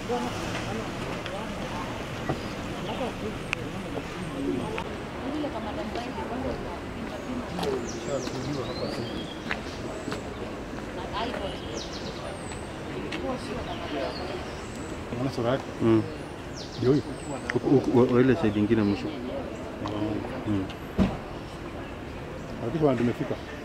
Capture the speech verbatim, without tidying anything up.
Unaona sura yake? Mm. Ndio hiyo. Ile side nyingine mwisho. Mm. Hakika tumefika.